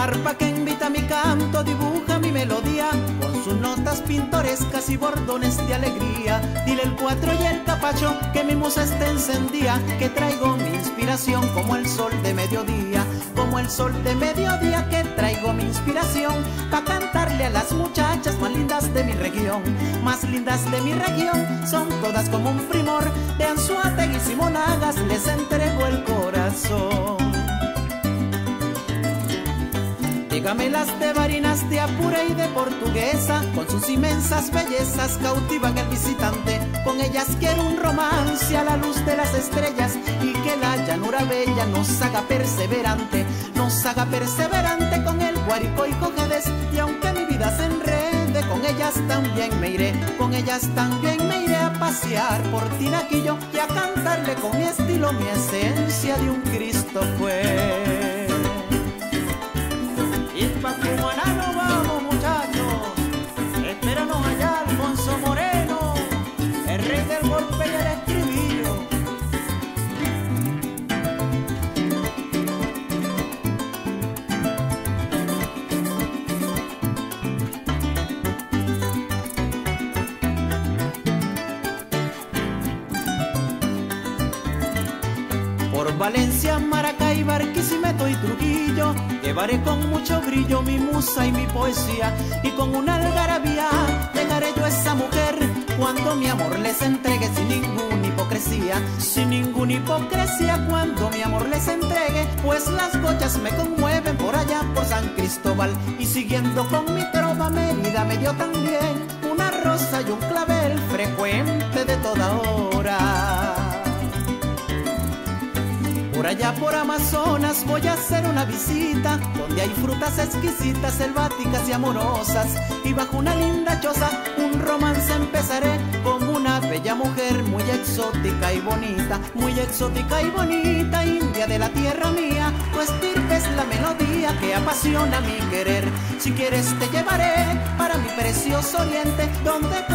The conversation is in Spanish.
arpa que invita mi canto, dibuja mi melodía con sus notas pintorescas y bordones de alegría. Dile el cuatro y el capacho que mi musa está encendida, que traigo mi inspiración como el sol de mediodía, como el sol de mediodía, que traigo mi inspiración pa' cantarle a las muchachas más lindas de mi región. Más lindas de mi región, son todas como un primor, de Anzoátegui y Monagas les entrego el corazón. Dígame las de Barinas, de Apure y de Portuguesa, con sus inmensas bellezas cautivan al visitante. Con ellas quiero un romance a la luz de las estrellas, y que la llanura bella nos haga perseverante, nos haga perseverante con el Guarico y Cojedes. Y aunque mi vida se enrede, con ellas también me iré, con ellas también me iré a pasear por Tinaquillo y a cantarle con mi estilo mi esencia de un Cristo fue. Y pa' Cumaná nos vamos, muchachos. Espéranos allá, Alfonso Moreno, el rey del golpe y el estribillo. Por Valencia, Maracay, Barquisimeto y Trujillo llevaré con mucho brillo mi musa y mi poesía, y con una algarabía dejaré yo a esa mujer cuando mi amor les entregue sin ninguna hipocresía, sin ninguna hipocresía, cuando mi amor les entregue. Pues las gochas me conmueven por allá por San Cristóbal, y siguiendo con mi trova Mérida me dio también una rosa y un clavel frecuente de toda hora. Por allá por Amazonas voy a hacer una visita, donde hay frutas exquisitas, selváticas y amorosas, y bajo una linda choza un romance empezaré con una bella mujer muy exótica y bonita, muy exótica y bonita, india de la tierra mía. Tu estirpe es la melodía que apasiona mi querer. Si quieres te llevaré para mi precioso oriente, donde